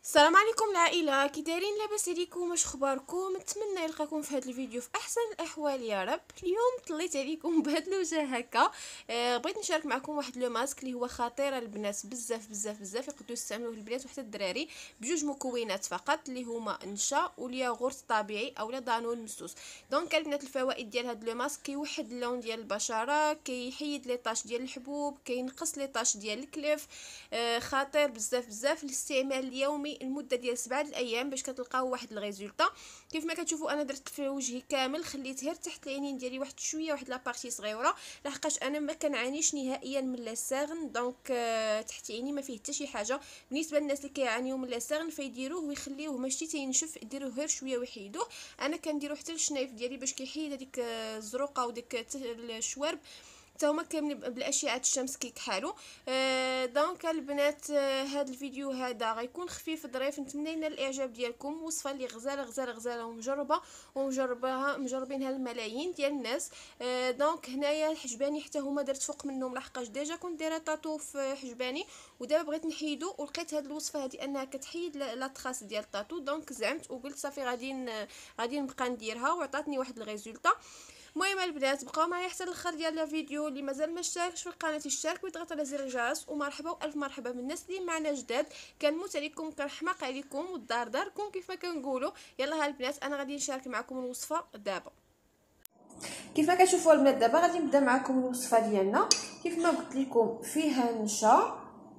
السلام عليكم العائله، كي دايرين؟ لاباس عليكم؟ واش اخباركم؟ نتمنى يلقاكم في هذا الفيديو في احسن الاحوال يا رب. اليوم طليت عليكم بهذا الوجه هكا. بغيت نشارك معكم واحد لو ماسك اللي هو خطير البنات، بزاف بزاف بزاف يقدروا يستعملوه البنات وحتى الدراري، بجوج مكونات فقط اللي هما النشا والياغورت الطبيعي اولا دانون مسوس. دونك البنات الفوائد ديال هذا لو ماسك: كيوحد اللون ديال البشره، كيحيد لي طاش ديال الحبوب، كينقص لي طاش ديال الكلف. خطير بزاف بزاف للاستعمال اليومي لمده ديال 7 الايام باش كتلقاو واحد الريزولطا. كيف ما كتشوفوا انا درت في وجهي كامل، خليت غير تحت العينين ديالي واحد شويه، واحد لابارتي صغيره، لحقاش انا ما كنعانيش نهائيا من لاسيغن. دونك تحت عيني ما فيه حتى شي حاجه. بالنسبه للناس اللي كيعانيو من لاسيغن فيديروه ويخليوه ماشي تينشف، ديروه غير شويه ويحيدوه. انا كنديرو حتى الشنايف ديالي باش كيحيد هذيك الزروقه وديك الشوارب، حتى هما كاملين بالاشعه الشمس كيكحالوا. دونك البنات، هذا الفيديو هذا غيكون خفيف ظريف، نتمنى ينال الاعجاب ديالكم. وصفه اللي غزاله غزاله غزاله ومجربه مجربينها الملايين ديال الناس. دونك هنايا الحجباني حتى هما درت فوق منهم، لحقاش ديجا كنت دايره طاطو في حجباني ودابا بغيت نحيدو، ولقيت هذه الوصفه هذه انها كتحيد لا تراس ديال الطاطو. دونك زعمت وقلت صافي غادي نبقى نديرها، وعطاتني واحد الريزولطا. المهم البنات، بقاو معايا حتى الاخر ديال الفيديو. اللي مازال ما اشتركش في القناه يشترك ويضغط على زر الجرس. ومرحبا والف مرحبا بالناس اللي معنا جداد، كنموت عليكم كنحماق عليكم والدار داركم كيف ما كنقولوا. يلا ها البنات، انا غادي نشارك معكم الوصفه دابا. كيف ما كتشوفوا البنات، دابا غادي نبدا معكم الوصفه ديالنا. كيف ما قلت لكم فيها النشا،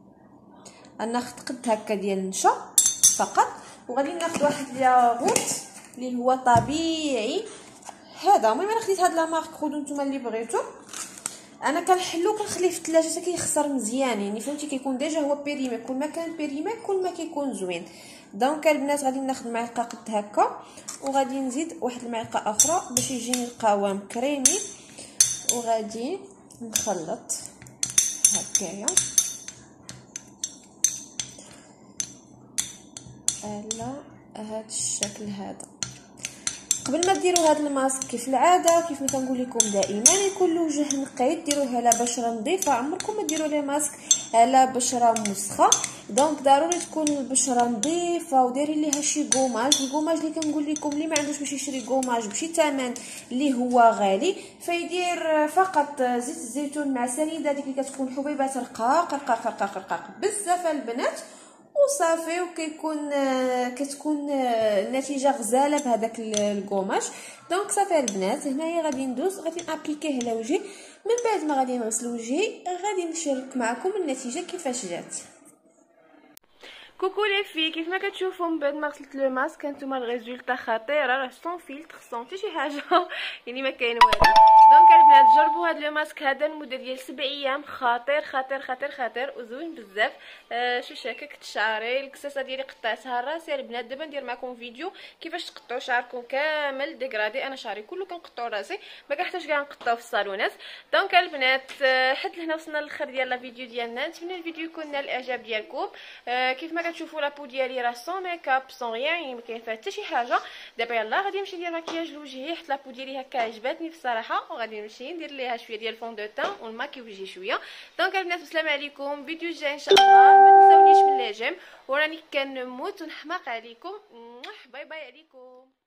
انا خدت قد هكا ديال النشا فقط، وغادي ناخذ واحد الياغورت اللي هو طبيعي هذا. المهم انا خديت هاد لا مارك، خذوا نتوما اللي بغيتو. انا كنحلو كنخليه في الثلاجه حتى كيخسر مزيان، يعني فهمتي، كيكون ديجا هو بيريمي. كل ما كان بيريمي كل ما كيكون زوين. دونك البنات غادي ناخذ معلقه قد هكا، وغادي نزيد واحد المعلقه اخرى باش يجيني القوام كريمي، وغادي نخلط هكايا على هذا الشكل هذا. قبل ما ديروا هذا الماسك كيف العاده، كيف ما كنقول لكم دائما، يكون الوجه نقي، ديروه على بشره نظيفه. عمركم ما ديروا لي ماسك على بشره مسخه. دونك ضروري تكون البشره نظيفه وديري ليها شي كوماج. الكوماج اللي كنقول لكم اللي ما عندوش باش يشري كوماج بشي ثمن اللي هو غالي، فيدير فقط زيت الزيتون مع سنيده ديك اللي كتكون حبيبات رقاق رقاق رقاق رقاق بزاف البنات، وصافي. وكيكون كتكون النتيجه غزاله بهذاك الكوماج. دونك صافي البنات، هنايا غادي ندوز، غادي نابليكيه على وجهي. من بعد ما غادي نغسل وجهي غادي نشارك معكم النتيجه كيفاش جات. كوكو لي في، كيف ما كتشوفوا من بعد ما غسلت لو ماسك هانتوما الريزولطا خطيره، راه سون فيلتر سون حتى شي حاجه يعني ما كاين والو. دونك البنات جربوا هذا لو ماسك هذا لمده ديال 7 ايام، خطير خطير خطير خطير وزوين بزاف. شو شاكك شعري، الكساسه ديالي قطعتها راسي البنات. دابا ندير معكم فيديو كيفاش تقطعوا شعركم كامل ديغرادي. انا شعري كله كنقطعو راسي، ما كنحتاجش كاع نقطعو في الصالونات. دونك البنات، حد لهنا وصلنا للاخر ديال الفيديو ديالنا. نتمنى الفيديو يكون نال الاعجاب ديالكم. كيف ما كتشوفوا لابو ديالي راه سون ميكاب سون ريان، يعني ما كاين فيها حتى شي حاجه. دابا يلا غادي نمشي ندير مكياج لوجهي، حيت لابو ديالي هكا عجباتني بصراحه، وغادي نمشي ندير ليها شويه ديال الفون دو تان ونماكي وجهي شويه. دونك البنات السلام عليكم، فيديو جاي ان شاء الله. ما تنساونيش من لي جيم، وراني كنموت ونحماق عليكم. باي باي عليكم.